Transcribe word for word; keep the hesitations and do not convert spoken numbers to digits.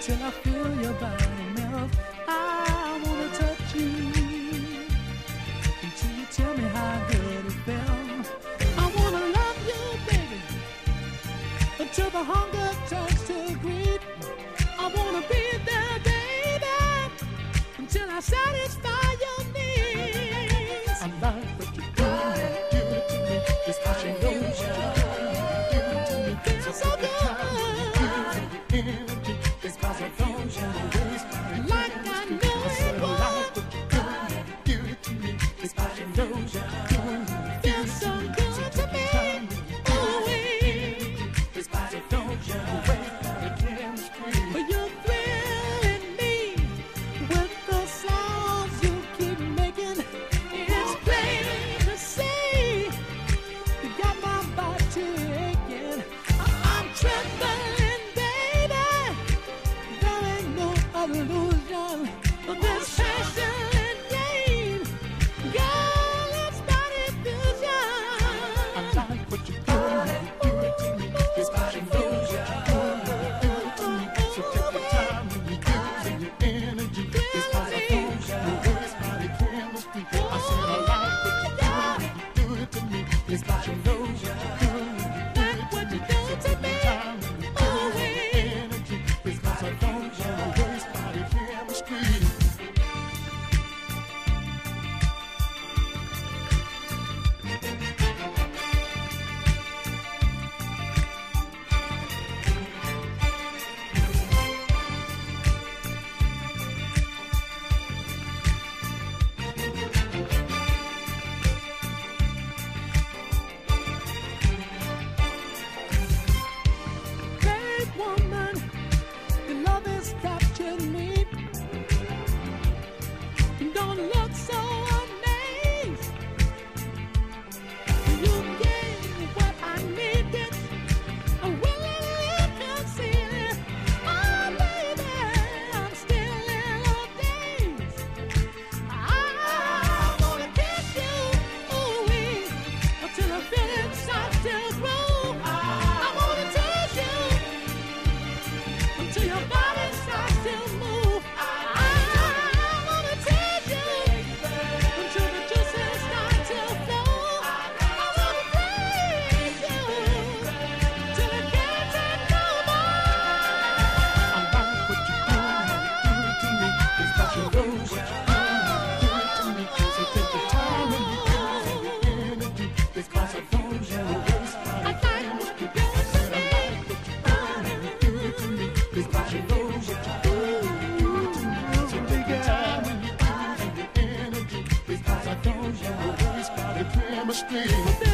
till I feel your body melt. I wanna touch you until you tell me how good it felt. I wanna love you, baby, until the hunger turns to greed. I wanna be there, baby, until I satisfy your needs. I like what you do, give it to me, it's passion knows you. Give it to me, feels so good. Energy, it's cause I don't you like I knew it would. Give it to me, it's passion knows you. Feels so good to me. Ooh, it's passion knows you. You're thrilling me with the sounds you keep making. It's plain to see you got my body aching. I'm trembling, baby. There ain't no illusion of this passion and gain. Girl, it's body fusion. I like what you're doing. Give it to me. It's passion fusion. So take your time when you're using your energy. It's cause I found you. Your words, body, chemistry. I said I like what you're doing. You do it to me. It's passion fusion. Like what you do to me. Ooh, energy. It's cause I found you. Your words, body, chemistry. Hey, woman, your love has captured me. Don't look so amazed. You gave me what I needed. I willingly conceal it. Oh, baby, I'm still in a daze. I wanna kiss you, ooh-wee, until I feel inside still grow. I wanna touch you until your body starts to move. I wanna touch you until the juices start to flow. I wanna praise you till I can't take no more. I like what you do, do it to me. It's passion knows you. Do it to me, so take your time when you use your energy. It's cause I found you. I like what you do to me. Do it to me. It's passion knows you. Do it to me, so take your time when you use your energy. It's cause I found you. It's body chemistry.